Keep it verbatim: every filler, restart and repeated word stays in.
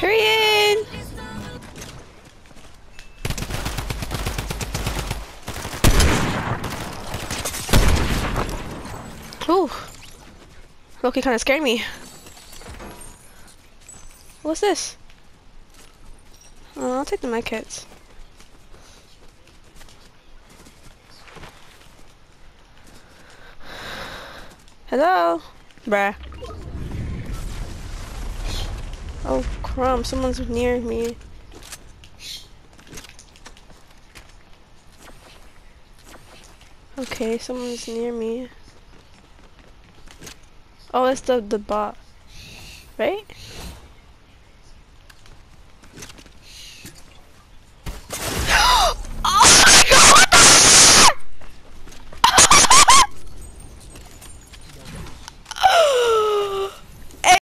Period. Ooh. Loki kind of scared me. What's this? Oh, I'll take the med kits. Hello? Bruh. Oh, crumb. Someone's near me. Okay, someone's near me. Oh, it's the, the bot. Right?